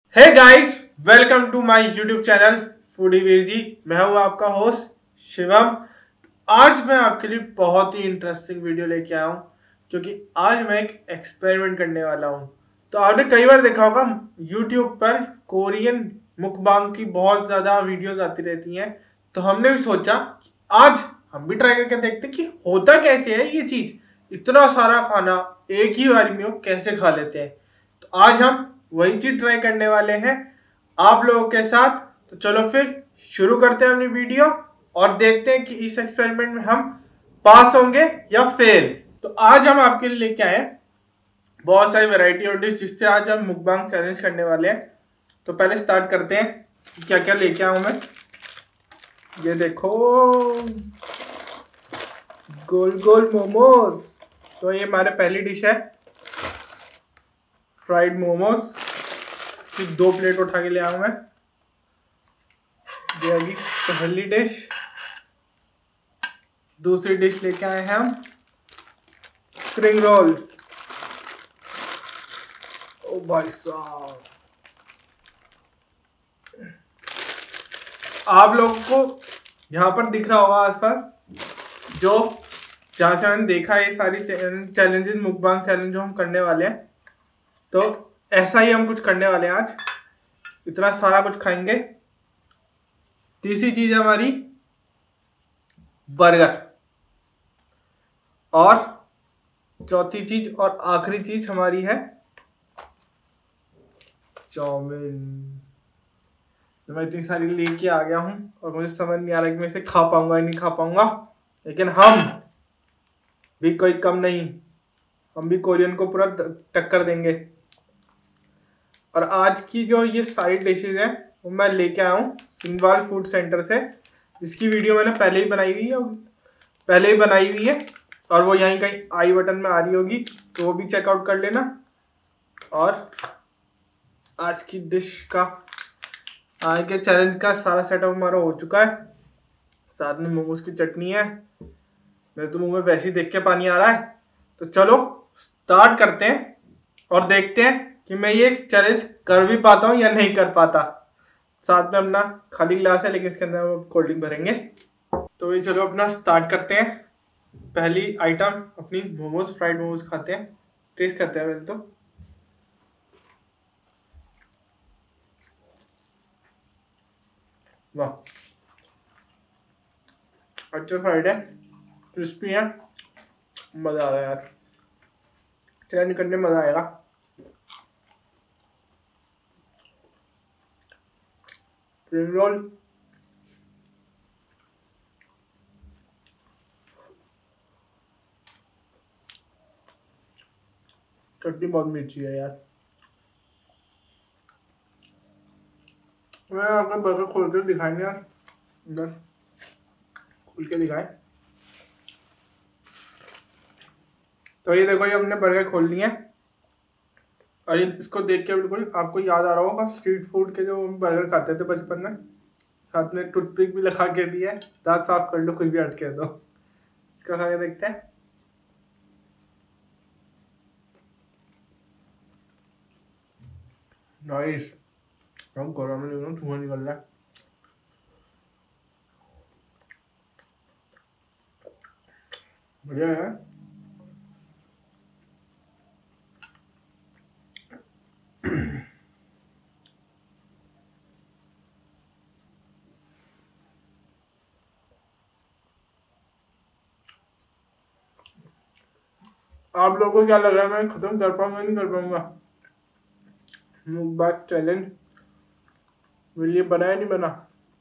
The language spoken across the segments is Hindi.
Hey guys, welcome to my YouTube channel foodie Veer ji. मैं हूं आपका होस्ट शिवम। आज मैं आपके लिए बहुत ही इंटरेस्टिंग वीडियो लेके आया हूं क्योंकि आज मैं एक एक्सपेरिमेंट करने वाला हूं। तो आपने कई बार देखा होगा यूट्यूब पर कोरियन मुकबांग की बहुत ज़्यादा वीडियोस आती रहती हैं। तो हमने भी सोचा कि आज हम भी ट्राई करके देखते हैं कि होता कैसे है ये चीज़, इतना सारा खाना एक ही बार में वो कैसे खा लेते हैं। तो आज हम वही चीज ट्राई करने वाले हैं आप लोगों के साथ। तो चलो फिर शुरू करते हैं अपनी वीडियो और देखते हैं कि इस एक्सपेरिमेंट में हम पास होंगे या फेल। तो आज हम आपके लिए लेके आए बहुत सारी वैरायटी और डिश जिससे आज हम मुकबांग चैलेंज करने वाले हैं। तो पहले स्टार्ट करते हैं क्या क्या लेके आऊं मैं। ये देखो, गोल गोल मोमोज। तो ये हमारे पहली डिश है, फ्राइड मोमोज की 2 प्लेट उठा के ले आऊं मैं। ये अभी पहली डिश। दूसरी डिश लेके आए हैं हम स्प्रिंग रोल। ओ भाई साहब, आप लोगों को यहाँ पर दिख रहा होगा आसपास जो जहाँ से मैंने देखा है ये सारी चैलेंजेस मुकबांग चैलेंज जो हम करने वाले हैं। तो ऐसा ही हम कुछ करने वाले हैं आज, इतना सारा कुछ खाएंगे। तीसरी चीज है हमारी बर्गर, और चौथी चीज और आखिरी चीज हमारी है चाउमीन। तो मैं इतनी सारी लेके आ गया हूं और मुझे समझ नहीं आ रहा कि मैं इसे खा पाऊंगा या नहीं खा पाऊंगा, लेकिन हम भी कोई कम नहीं, हम भी कोरियन को पूरा टक्कर देंगे। और आज की जो ये सारी डिशेज हैं वो मैं लेके आया हूँ सिंगवाल फूड सेंटर से। इसकी वीडियो मैंने पहले ही बनाई हुई है और वो यहीं कहीं आई बटन में आ रही होगी, तो वो भी चेकआउट कर लेना। और आज की डिश का, आज के चैलेंज का सारा सेटअप हमारा हो चुका है। साथ में मोमोज की चटनी है। मेरे तो मुंह में वैसे ही देख के पानी आ रहा है। तो चलो स्टार्ट करते हैं और देखते हैं कि मैं ये चैलेंज कर भी पाता हूँ या नहीं कर पाता। साथ में अपना खाली गिलास है लेकिन इसके अंदर हम कोल्ड ड्रिंक भरेंगे। तो ये चलो अपना स्टार्ट करते हैं। पहली आइटम अपनी मोमोज, फ्राइड मोमोज खाते हैं, टेस्ट करते हैं पहले तो। वाह, अच्छा फ्राइड है, क्रिस्पी है, मजा आ रहा है यार। चैलेंज करने में मजा आएगा। स्प्रिंग रोल चटनी बहुत मीठी है यार। मैं आपका बर्गर खोल के दिखाएंगे यार, इधर खोल के दिखाए। तो ये देखो, ये हमने बर्गर खोल लिया है और इसको देख के बिल्कुल आपको याद आ रहा होगा स्ट्रीट फूड के जो हम बर्गर खाते थे बचपन में। साथ में टूथपिक भी लगा के दिया है, दांत साफ कर लो कुछ भी अटके तो। इसका खा के देखते हैं। नाइस, हम गरम में धुआं निकल रहा है। बढ़िया है। आप लोगों को क्या लग रहा है मैं खत्म कर पाऊंगा नहीं कर पाऊंगा? मुकबांग चैलेंज मेरे लिए बना या नहीं बना?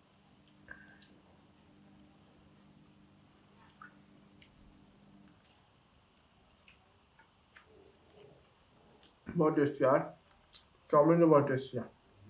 बहुत टेस्टी यार, चाउमीन तो बहुत टेस्टी है।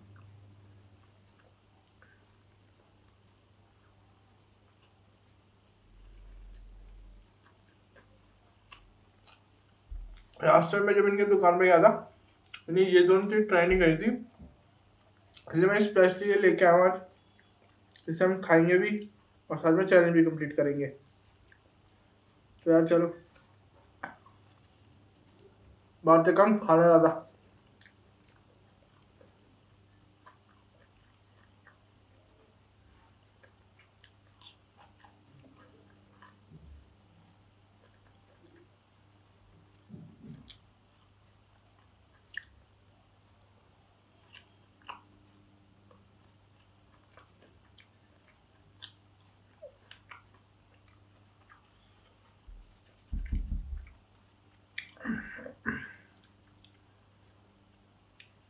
लास्ट टाइम मैं जब इनके दुकान पे गया था, मैंने ये दोनों चीज ट्राई नहीं करी थी, इसलिए मैं स्पेशली ये लेके आया आज, जिससे हम खाएंगे भी और साथ में चैलेंज भी कंप्लीट करेंगे। तो यार चलो, बातें कम खाना ज़्यादा।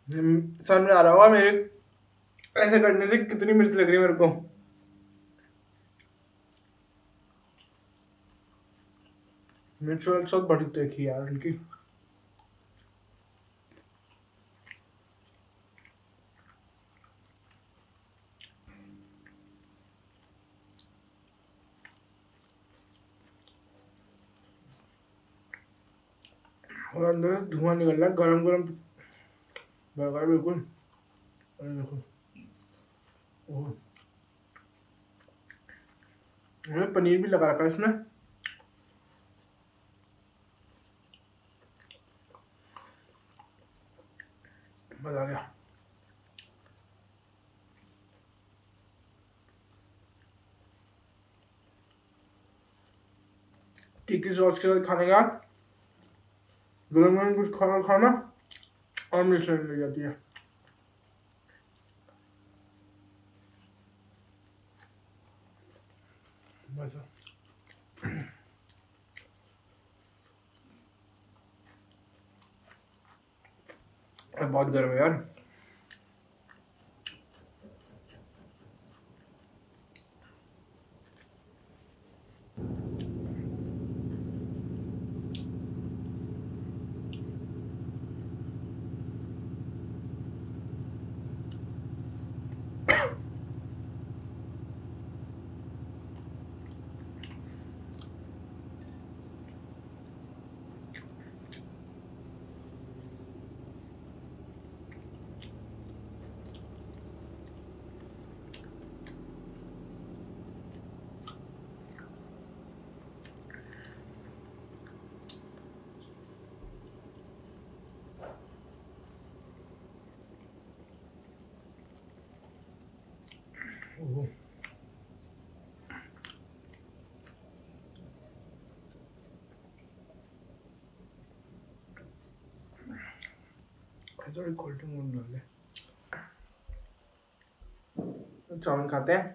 समझ में आ रहा होगा मेरे ऐसे करने से कितनी मिर्च लग रही है मेरे को। मिर्च वाली सॉस बड़ी तीखी यार उनकी। और अंदर से धुआं निकल रहा है, गरम गरम बर्गर बिल्कुल। और देखो ओह, मैंने पनीर भी लगा रखा है इसमें। मजा आ गया। टिक्की सॉस के साथ खाने का गरम गरम कुछ खाना खाना और मिर्च लगने लग जाती है। मजा बहुत गर्म है यार। ओह, थोड़ी कोल्ड ड्रिंक डाल ले। चाउमीन खाते हैं।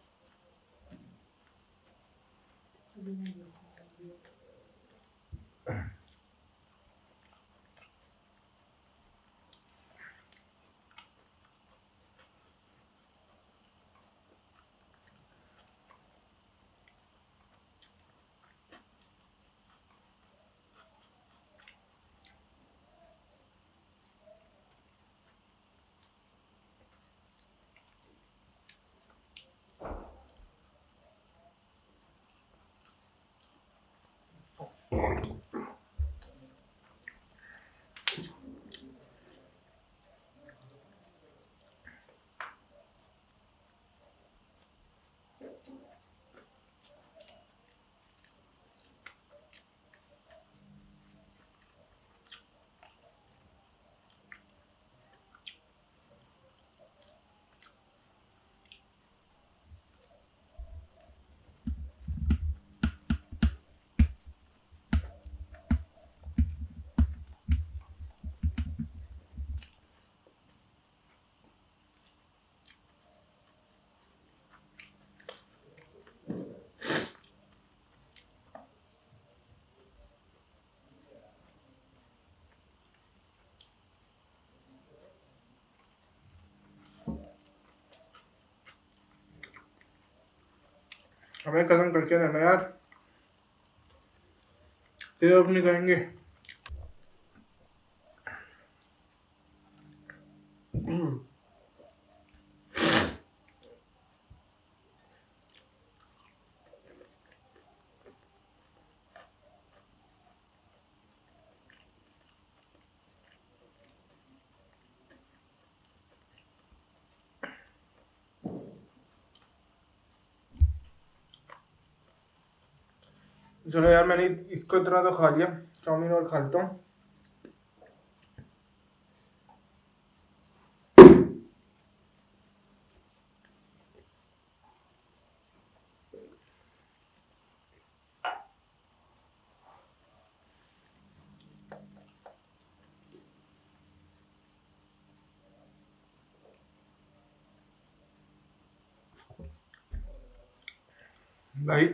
हमें कदम करके रहना यार, फिर अपनी करेंगे। चलो यार, मैंने इसको इतना तो खा लिया, चाउमीन और खा लेता हूँ। भाई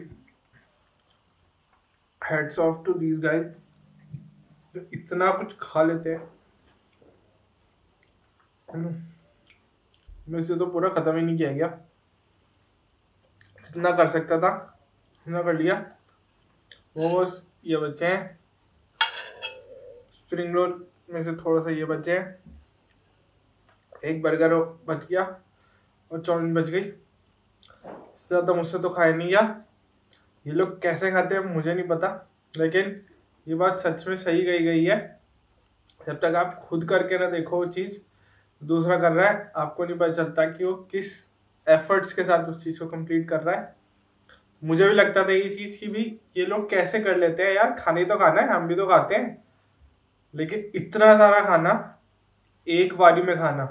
heads off to these guys जो इतना कुछ खा लेते हैं। मेरे से तो पूरा ख़त्म ही नहीं किया गया, जितना कर सकता था उतना कर लिया। मोमोज ये बचे हैं, स्प्रिंग रोल में से थोड़ा सा ये बचे हैं, एक बर्गर बच गया और चाउमीन बच गई। इससे ज़्यादा मुझसे तो खाया नहीं गया। ये लोग कैसे खाते हैं मुझे नहीं पता, लेकिन ये बात सच में सही कही गई है, जब तक आप खुद करके ना देखो वो चीज़ दूसरा कर रहा है, आपको नहीं पता चलता कि वो किस एफर्ट्स के साथ उस चीज़ को कंप्लीट कर रहा है। मुझे भी लगता था ये चीज़ की भी ये लोग कैसे कर लेते हैं यार, खाने तो खाना है, हम भी तो खाते हैं, लेकिन इतना सारा खाना एक बारी में खाना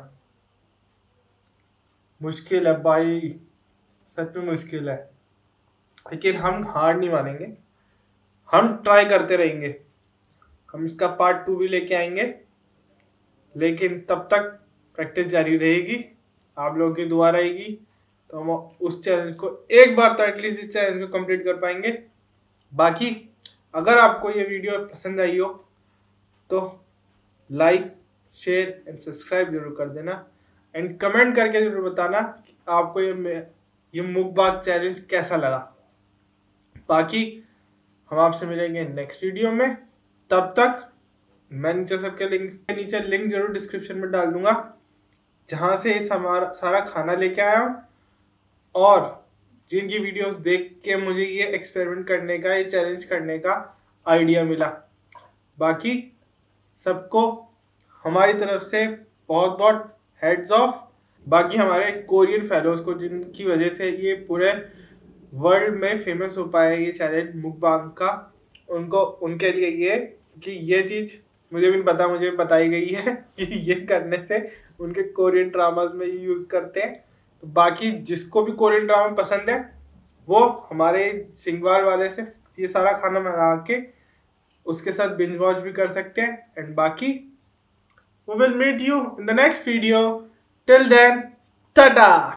मुश्किल है भाई, सच में मुश्किल है। लेकिन हम हार नहीं मानेंगे, हम ट्राई करते रहेंगे, हम इसका पार्ट 2 भी लेके आएंगे, लेकिन तब तक प्रैक्टिस जारी रहेगी, आप लोगों की दुआ रहेगी, तो हम उस चैलेंज को एक बार तो एटलीस्ट इस चैलेंज को कंप्लीट कर पाएंगे। बाकी अगर आपको ये वीडियो पसंद आई हो तो लाइक शेयर एंड सब्सक्राइब जरूर कर देना, एंड कमेंट करके जरूर बताना कि आपको ये मुकबाग चैलेंज कैसा लगा। बाकी हम आपसे मिलेंगे नेक्स्ट वीडियो में, तब तक मैं नीचे लिंक जरूर डिस्क्रिप्शन में डाल दूंगा, जहां से इस हमारा सारा खाना लेके आया हूँ और जिनकी वीडियोस देख के मुझे ये एक्सपेरिमेंट करने का, ये चैलेंज करने का आइडिया मिला। बाकी सबको हमारी तरफ से बहुत बहुत हेड्स ऑफ। बाकी हमारे कोरियन फेलोज को, जिनकी वजह से ये पूरे वर्ल्ड में फेमस हो पाया ये चैलेंज मुकबांग का, उनको उनके लिए ये कि ये चीज़ मुझे भी नहीं पता, मुझे बताई गई है कि ये करने से उनके कोरियन ड्रामाज में ये यूज़ करते हैं। तो बाकी जिसको भी कोरियन ड्रामा पसंद है वो हमारे सिंगवार वाले से ये सारा खाना मंगा के उसके साथ बिंज वॉच भी कर सकते हैं। एंड बाकी we will meet you in the next video. Till then, tada!